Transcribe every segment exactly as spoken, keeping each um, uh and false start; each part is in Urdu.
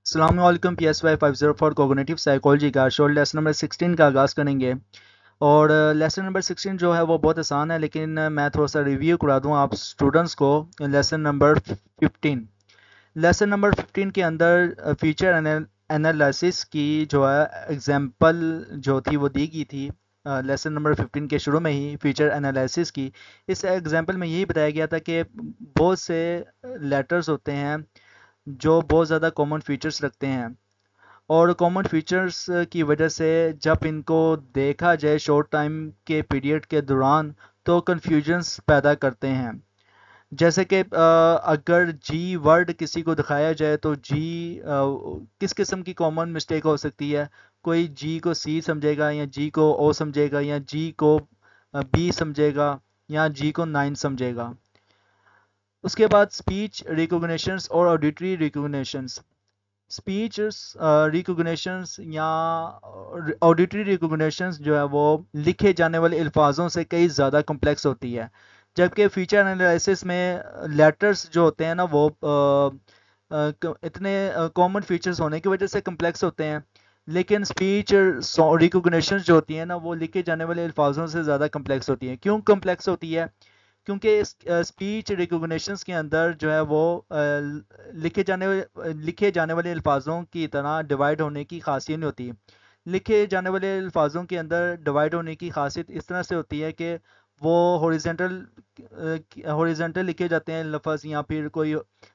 السلام علیکم P S Y five zero four cognitive psychology کا شورٹ لیسن نمبر سکسٹین کا آغاز کریں گے. اور لیسن نمبر سکسٹین جو ہے وہ بہت آسان ہے، لیکن میں تھوڑا سا ریویو کرا دوں آپ اسٹوڈنٹس کو. Lesson number fifteen lesson number fifteen کے اندر فیچر انالیسس کی جو ہے ایگزامپل جو تھی وہ دی گئی تھی. لیسن نمبر ففٹین کے شروع میں ہی فیچر انالیسس کی اس ایگزامپل میں یہی بتایا گیا تھا کہ بہت سے لیٹرز ہوتے ہیں جو بہت زیادہ کامن فیچرز رکھتے ہیں، اور کامن فیچرز کی وجہ سے جب ان کو دیکھا جائے شارٹ ٹائم کے پیریڈ کے دوران تو کنفیوژنس پیدا کرتے ہیں. جیسے کہ اگر جی ورڈ کسی کو دکھایا جائے تو جی کس قسم کی کامن مسٹیک ہو سکتی ہے. کوئی جی کو سی سمجھے گا، یا جی کو او سمجھے گا، یا جی کو بی سمجھے گا، یا جی کو نائن سمجھے گا. اس کے بعد اسپیچ ریکوگنیشنس اور آڈیٹری ریکوگنیشنس. اسپیچ ریکوگنیشنس یا آڈیٹری ریکوگنیشنس جو ہے وہ لکھے جانے والے الفاظوں سے کئی زیادہ کمپلیکس ہوتی ہے، جبکہ فیچر انالیسس میں لیٹرز جو ہوتے ہیں نا وہ آ, آ, اتنے کامن فیچرز ہونے کی وجہ سے کمپلیکس ہوتے ہیں، لیکن اسپیچ ریکوگنیشنز جو ہوتی ہیں نا وہ لکھے جانے والے الفاظوں سے زیادہ کمپلیکس ہوتی ہیں. کیوں کمپلیکس ہوتی ہے؟ کیونکہ اسپیچ ریکوگنیشنس کے اندر جو ہے وہ لکھے جانے لکھے جانے والے الفاظوں کی طرح ڈیوائڈ ہونے کی خاصیت نہیں ہوتی. لکھے جانے والے الفاظوں کے اندر ڈیوائڈ ہونے کی خاصیت اس طرح سے ہوتی ہے کہ وہ ہوریزنٹل ہوریزنٹل لکھے جاتے ہیں لفظ، یا پھر کوئی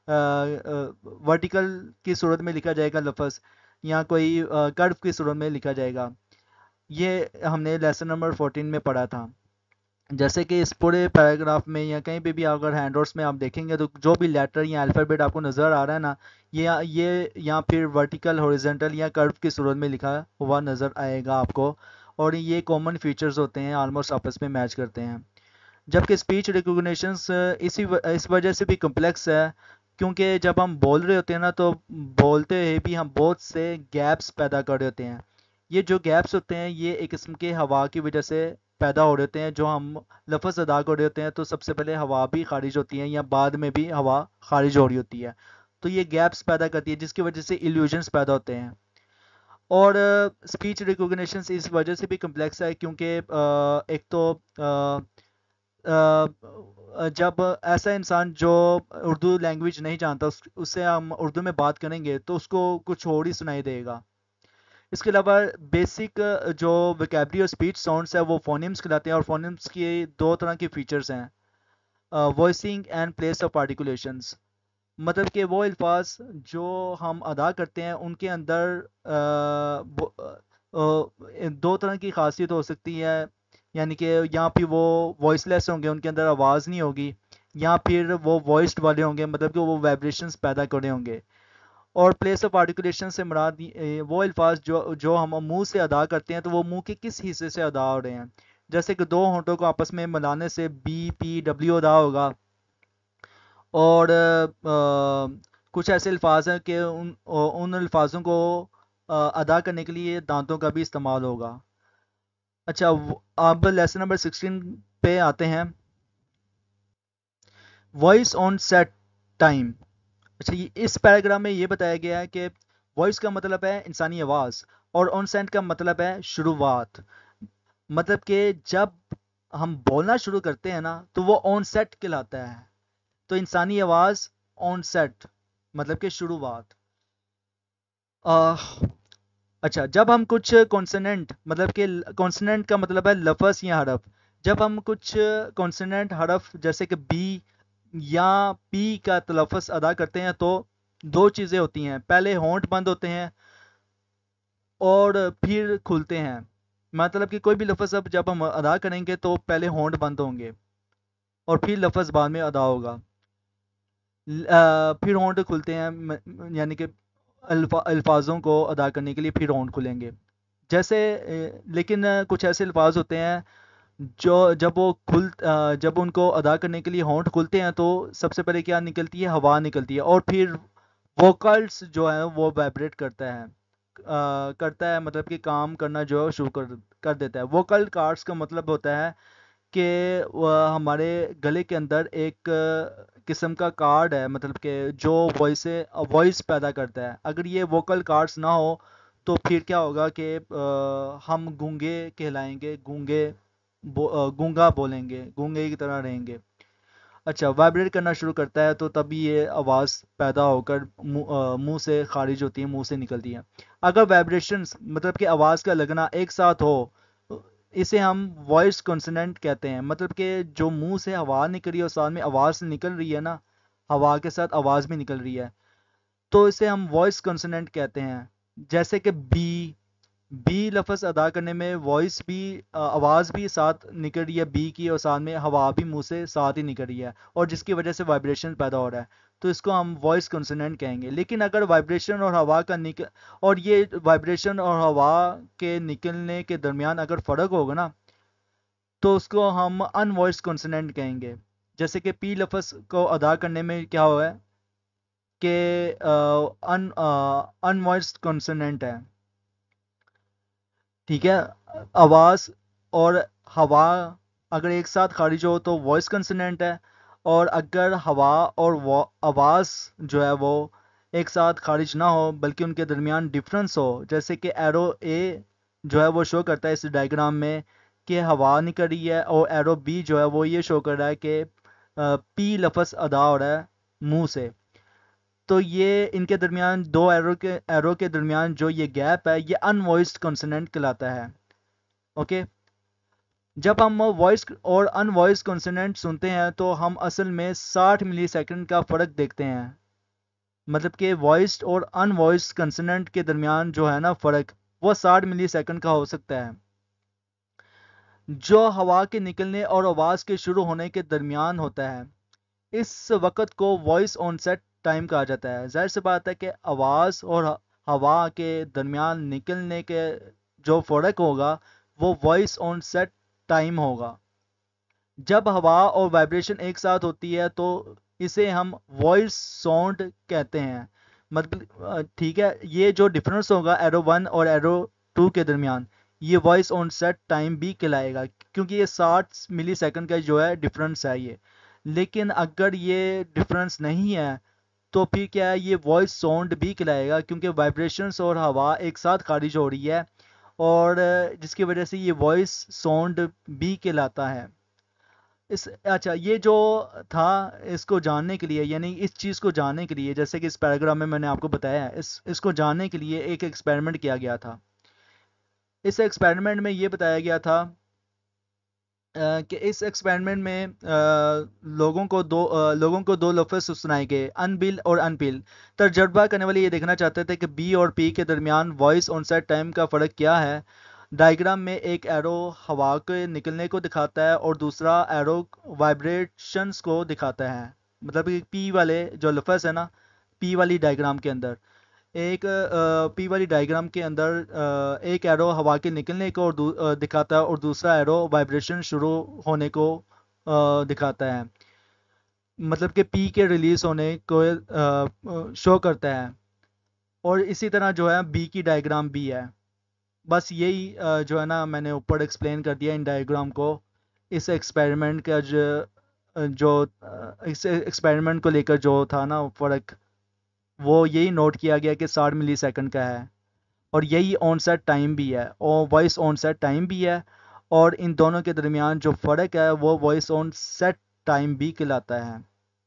ورٹیکل کی صورت میں لکھا جائے گا لفظ، یا کوئی کرو کی صورت میں لکھا جائے گا. یہ ہم نے لیسن نمبر فورٹین میں پڑھا تھا. جیسے کہ اس پورے پیراگراف میں یا کہیں پہ بھی اگر ہینڈ آؤٹس میں آپ دیکھیں گے تو جو بھی لیٹر یا الفابیٹ آپ کو نظر آ رہا ہے نا، یہ یہ یا پھر ورٹیکل ہوریزنٹل یا کرو کی صورت میں لکھا ہوا نظر آئے گا آپ کو، اور یہ کامن فیچرز ہوتے ہیں، آلموسٹ آپس میں میچ کرتے ہیں. جبکہ اسپیچ ریکوگنیشنس اسی اس وجہ سے بھی کمپلیکس ہے، کیونکہ جب ہم بول رہے ہوتے ہیں نا تو بولتے ہوئے بھی ہم بہت سے گیپس پیدا کر رہے ہوتے ہیں. یہ جو گیپس ہوتے ہیں یہ ایک قسم کے ہوا کی وجہ سے پیدا ہو رہے ہوتے ہیں. جو ہم لفظ ادا کر رہے ہوتے ہیں تو سب سے پہلے ہوا بھی خارج ہوتی ہے، یا بعد میں بھی ہوا خارج ہو رہی ہوتی ہے، تو یہ گیپس پیدا کرتی ہے جس کی وجہ سے ایلیوژنس پیدا ہوتے ہیں. اور اسپیچ ریکوگنیشنس اس وجہ سے بھی کمپلیکس ہے کیونکہ آ, ایک تو آ, آ, جب ایسا انسان جو اردو لینگویج نہیں جانتا اس, اس سے ہم اردو میں بات کریں گے تو اس کو کچھ اور ہی سنائی دے گا. اس کے علاوہ بیسک جو ویکیبلری اور اسپیچ ساؤنڈس ہے وہ فونیمز کہلاتے ہیں، اور فونیمز کی دو طرح کے فیچرز ہیں، voicing and place of articulations. مطلب کہ وہ الفاظ جو ہم ادا کرتے ہیں ان کے اندر آ, آ, دو طرح کی خاصیت ہو سکتی ہے، یعنی کہ یا پھر وہ وائس لیس ہوں گے، ان کے اندر آواز نہیں ہوگی، یا پھر وہ وائسڈ والے ہوں گے، مطلب کہ وہ وائبریشنز پیدا کر رہے ہوں گے. اور پلیس آف آرٹیکولیشن سے مراد وہ الفاظ جو جو ہم منہ سے ادا کرتے ہیں تو وہ منہ کے کس حصے سے ادا ہو رہے ہیں. جیسے کہ دو ہونٹوں کو آپس میں ملانے سے بی پی ڈبلیو ادا ہوگا، اور آ, کچھ ایسے الفاظ ہیں کہ ان ان الفاظوں کو آ, ادا کرنے کے لیے دانتوں کا بھی استعمال ہوگا. اچھا، اب لیسن نمبر سکسٹین پہ آتے ہیں. Voice on set time. اچھا، یہ اس پیراگراف میں یہ بتایا گیا ہے کہ وائس کا مطلب ہے انسانی آواز، اور آن سینٹ کا مطلب ہے شروعات. مطلب کہ جب ہم بولنا شروع کرتے ہیں نا تو وہ آن سیٹ کہلاتا ہے. تو انسانی آواز آن سیٹ مطلب کہ شروعات. آہ اچھا، جب ہم کچھ کانسوننٹ، مطلب کہ کانسوننٹ کا مطلب ہے لفظ یا حرف، جب ہم کچھ کانسوننٹ حرف جیسے کہ بی یا پی کا تلفظ ادا کرتے ہیں تو دو چیزیں ہوتی ہیں، پہلے ہونٹ بند ہوتے ہیں اور پھر کھلتے ہیں. مطلب کہ کوئی بھی لفظ اب جب ہم ادا کریں گے تو پہلے ہونٹ بند ہوں گے اور پھر لفظ بعد میں ادا ہوگا. پھر ہونٹ کھلتے ہیں، یعنی کہ الفا الفاظوں کو ادا کرنے کے لیے پھر ہونٹ کھلیں گے. جیسے لیکن کچھ ایسے الفاظ ہوتے ہیں جو جب وہ کھل جب ان کو ادا کرنے کے لیے ہونٹ کھلتے ہیں تو سب سے پہلے کیا نکلتی ہے؟ ہوا نکلتی ہے، اور پھر ووکلس جو ہے وہ وائبریٹ کرتا ہے آ, کرتا ہے مطلب کہ کام کرنا جو ہے شروع کر کر دیتا ہے. ووکل کارڈز کا مطلب ہوتا ہے کہ ہمارے گلے کے اندر ایک قسم کا کارڈ ہے، مطلب کہ جو وائس وائس پیدا کرتا ہے. اگر یہ ووکل کارڈز نہ ہو تو پھر کیا ہوگا کہ ہم گونگے کہلائیں گے، گونگے گونگا بولیں گے، گونگے کی طرح رہیں گے. اچھا، وائبریٹ کرنا شروع کرتا ہے تو تبھی یہ آواز پیدا ہو کر منہ سے خارج ہوتی ہے، منہ سے نکلتی ہے. اگر وائبریشنز مطلب کہ آواز کا لگنا ایک ساتھ ہو، اسے ہم وائس کنسوننٹ کہتے ہیں. مطلب کہ جو منہ سے ہوا نکل رہی ہے اور ساتھ میں آواز نکل رہی ہے نا، ہوا کے ساتھ آواز بھی نکل رہی ہے، تو اسے ہم وائس کنسوننٹ کہتے ہیں. جیسے کہ بی بی لفظ ادا کرنے میں وائس بھی آواز بھی ساتھ نکل رہی ہے بی کی، اور ساتھ میں ہوا بھی منہ سے ساتھ ہی نکل رہی ہے، اور جس کی وجہ سے وائبریشن پیدا ہو رہا ہے، تو اس کو ہم وائس کنسوننٹ کہیں گے. لیکن اگر وائبریشن اور ہوا کا نکل اور یہ وائبریشن اور ہوا کے نکلنے کے درمیان اگر فرق ہوگا نا، تو اس کو ہم ان وائس کنسوننٹ کہیں گے. جیسے کہ پی لفظ کو ادا کرنے میں کیا ہوا ہے کہ ان ان وائس کنسوننٹ ہے. ٹھیک ہے، آواز اور ہوا اگر ایک ساتھ خارج ہو تو وائس کنسوننٹ ہے، اور اگر ہوا اور آواز جو ہے وہ ایک ساتھ خارج نہ ہو بلکہ ان کے درمیان ڈفرنس ہو، جیسے کہ ایرو اے جو ہے وہ شو کرتا ہے اس ڈائیگرام میں کہ ہوا نکل رہی ہے، اور ایرو بی جو ہے وہ یہ شو کر رہا ہے کہ پی لفظ ادا ہو رہا ہے منہ سے. تو یہ ان کے درمیان دو ایرو کے ایرو کے درمیان جو یہ گیپ ہے، یہ ان وائسڈ کنسوننٹ کہلاتا ہے. اوکے، جب ہم وائس اور ان وائس کنسوننٹ سنتے ہیں تو ہم اصل میں ساٹھ ملی سیکنڈ کا فرق دیکھتے ہیں. مطلب کہ وائسڈ اور ان وائسڈ کنسوننٹ کے درمیان جو ہے نا فرق، وہ ساٹھ ملی سیکنڈ کا ہو سکتا ہے. جو ہوا کے نکلنے اور آواز کے شروع ہونے کے درمیان ہوتا ہے، اس وقت کو وائس آن سیٹ ٹائم کہا جاتا ہے. ظاہر سی بات ہے کہ آواز اور ہوا کے درمیان نکلنے کے جو فرق ہوگا وہ وائس آن سیٹ ٹائم ہوگا. جب ہوا اور وائبریشن ایک ساتھ ہوتی ہے تو اسے ہم وائس ساؤنڈ کہتے ہیں. مطلب ٹھیک ہے، یہ جو ڈفرنس ہوگا ایرو ون اور ایرو ٹو کے درمیان، یہ وائس آن سیٹ ٹائم بھی کہلائے گا، کیونکہ یہ ساٹھ ملی سیکنڈ کا جو ہے ڈفرنس ہے یہ. لیکن اگر یہ ڈفرنس نہیں ہے تو پھر کیا ہے، یہ وائس ساؤنڈ بھی کہلائے گا، کیونکہ وائبریشنس اور ہوا ایک ساتھ خارج ہو رہی ہے، اور جس کی وجہ سے یہ وائس ساؤنڈ بھی کہلاتا ہے. اس اچھا، یہ جو تھا اس کو جاننے کے لیے، یعنی اس چیز کو جاننے کے لیے، جیسے کہ اس پیراگراف میں میں نے آپ کو بتایا ہے، اس اس کو جاننے کے لیے ایک ایکسپیریمنٹ کیا گیا تھا. اس ایکسپیریمنٹ میں یہ بتایا گیا تھا کہ اس ایکسپیریمنٹ میں لوگوں کو دو لوگوں کو دو لفظ سنائے گئے، ان بل اور ان پل. تجربہ کرنے والے یہ دیکھنا چاہتے تھے کہ بی اور پی کے درمیان وائس آن سیٹ ٹائم کا فرق کیا ہے. ڈائیگرام میں ایک ایرو ہوا کے نکلنے کو دکھاتا ہے اور دوسرا ایرو وائبریشنز کو دکھاتا ہے. مطلب کہ پی والے جو لفظ ہے نا، پی والی ڈائیگرام کے اندر ایک پی والی ڈائیگرام کے اندر ایک ایرو ہوا کے نکلنے کو دکھاتا ہے اور دوسرا ایرو وائبریشن شروع ہونے کو دکھاتا ہے. مطلب کہ پی کے ریلیز ہونے کو شو کرتا ہے. اور اسی طرح جو ہے بی کی ڈائیگرام بھی ہے. بس یہی جو ہے نا میں نے اوپر ایکسپلین کر دیا ان ڈائیگرام کو. اس ایکسپیریمنٹ کا جو جو اس ایکسپیریمنٹ کو لے کر جو تھا نا فرق، وہ یہی نوٹ کیا گیا کہ ساٹھ ملی سیکنڈ کا ہے، اور یہی آن سیٹ ٹائم بھی ہے، اور وائس آن سیٹ ٹائم بھی ہے، اور ان دونوں کے درمیان جو فرق ہے وہ وائس آن سیٹ ٹائم بھی کہلاتا ہے.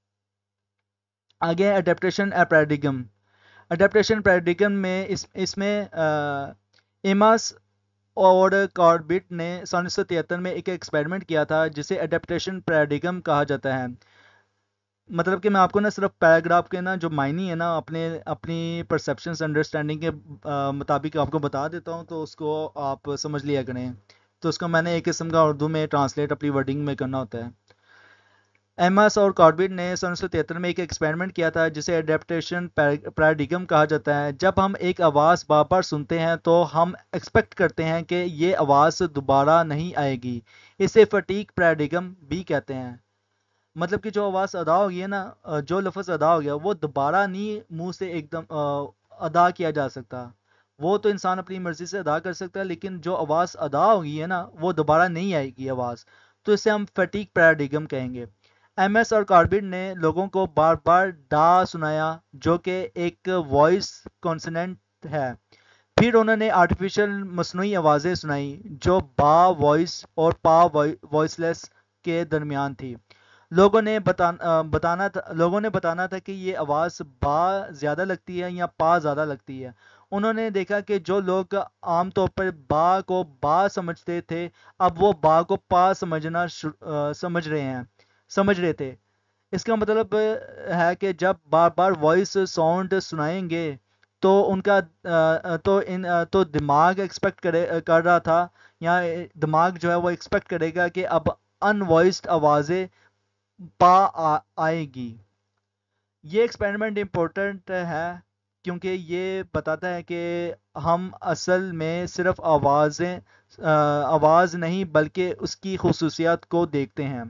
آگے اڈیپٹیشن پیراڈگم. اڈیپٹیشن پیراڈگم میں اس اس میں ایماس اور کاربٹ نے سن انیس سو تہتر میں ایک ایکسپیریمنٹ کیا تھا جسے اڈیپٹیشن پیراڈگم کہا جاتا ہے. مطلب کہ میں آپ کو نا صرف پیراگراف کے نا جو معنی ہے نا اپنے اپنی پرسیپشنز انڈرسٹینڈنگ کے مطابق آپ کو بتا دیتا ہوں، تو اس کو آپ سمجھ لیا کریں. تو اس کو میں نے ایک قسم کا اردو میں ٹرانسلیٹ اپنی ورڈنگ میں کرنا ہوتا ہے. ایماس اور کاربٹ نے سن انیس سو تہتر میں ایک ایکسپیریمنٹ کیا تھا جسے اڈیپٹیشن پیراڈگم کہا جاتا ہے. جب ہم ایک آواز بار بار سنتے ہیں تو ہم ایکسپیکٹ کرتے ہیں کہ یہ آواز دوبارہ نہیں آئے گی. اسے فٹیگ پیراڈگم بھی کہتے ہیں. مطلب کہ جو آواز ادا ہو گئی ہے نا، جو لفظ ادا ہو گیا وہ دوبارہ نہیں منہ سے ایک دم ادا کیا جا سکتا. وہ تو انسان اپنی مرضی سے ادا کر سکتا ہے، لیکن جو آواز ادا ہو گئی ہے نا وہ دوبارہ نہیں آئے گی آواز. تو تو اسے ہم فیٹیگ پیراڈیگم کہیں گے۔ ایم ایس اور کاربیڈ نے لوگوں کو بار بار ڈا سنایا جو کہ ایک وائس کانسوننٹ ہے، پھر انہوں نے آرٹیفیشل مصنوعی آوازیں سنائی جو با وائس اور پا وائس لیس کے درمیان تھی۔ لوگوں نے بتانا بتانا تھا لوگوں نے بتانا تھا کہ یہ آواز با زیادہ لگتی ہے یا پا زیادہ لگتی ہے۔ انہوں نے دیکھا کہ جو لوگ عام طور پر با کو با سمجھتے تھے اب وہ با کو پا سمجھنا سمجھ رہے ہیں سمجھ رہے تھے۔ اس کا مطلب ہے کہ جب بار بار وائس ساؤنڈ سنائیں گے تو ان کا تو ان تو دماغ ایکسپیکٹ کرے کر رہا تھا یا دماغ جو ہے وہ ایکسپیکٹ کرے گا کہ اب ان وائسڈ آوازیں پا آئے گی۔ یہ ایکسپیریمنٹ امپورٹنٹ ہے کیونکہ یہ بتاتا ہے کہ ہم اصل میں صرف آوازیں آواز نہیں بلکہ اس کی خصوصیات کو دیکھتے ہیں۔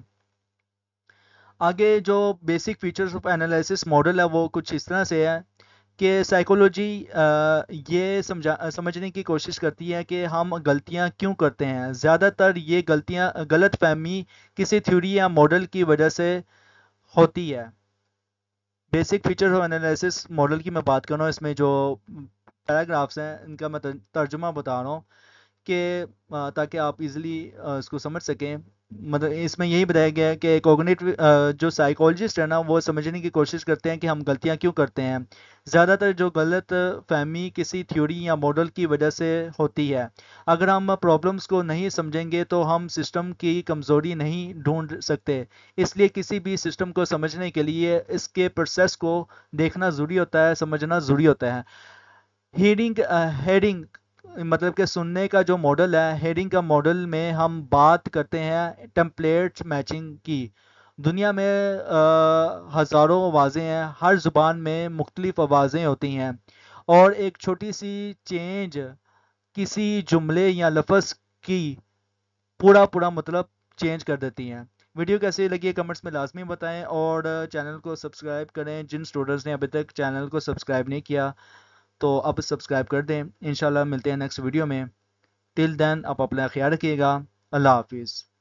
آگے جو basic features of analysis model ہے وہ کچھ اس طرح سے ہے کہ سائیکولوجی یہ سمجھا سمجھنے کی کوشش کرتی ہے کہ ہم غلطیاں کیوں کرتے ہیں۔ زیادہ تر یہ غلطیاں غلط فہمی کسی تھیوری یا ماڈل کی وجہ سے ہوتی ہے۔ Basic feature of analysis model کی میں بات کر رہا ہوں، اس میں جو پیراگرافس ہیں ان کا میں ترجمہ بتا رہا ہوں کہ تاکہ آپ ایزیلی اس کو سمجھ سکیں۔ مطلب اس میں یہی بتایا گیا ہے کہ کوگنیٹو جو سائیکولوجسٹ ہیں نا وہ سمجھنے کی کوشش کرتے ہیں کہ ہم غلطیاں کیوں کرتے ہیں۔ زیادہ تر جو غلط فہمی کسی تھیوری یا ماڈل کی وجہ سے ہوتی ہے۔ اگر ہم پرابلمس کو نہیں سمجھیں گے تو ہم سسٹم کی کمزوری نہیں ڈھونڈ سکتے۔ اس لیے کسی بھی سسٹم کو سمجھنے کے لیے اس کے پروسیس کو دیکھنا ضروری ہوتا ہے، سمجھنا ضروری ہوتا ہے۔ ہیڈنگ ہیڈنگ مطلب کہ سننے کا جو ماڈل ہے، ہیڈنگ کا ماڈل میں ہم بات کرتے ہیں ٹیمپلیٹ میچنگ کی۔ دنیا میں ہزاروں آوازیں ہیں، ہر زبان میں مختلف آوازیں ہوتی ہیں اور ایک چھوٹی سی چینج کسی جملے یا لفظ کی پورا پورا مطلب چینج کر دیتی ہیں۔ ویڈیو کیسی لگی کمنٹس میں لازمی بتائیں اور چینل کو سبسکرائب کریں۔ جن اسٹوڈنٹس نے ابھی تک چینل کو سبسکرائب نہیں کیا تو اب سبسکرائب کر دیں۔ انشاءاللہ ملتے ہیں نیکسٹ ویڈیو میں۔ ٹل دین آپ اپنا خیال رکھیے گا۔ اللہ حافظ۔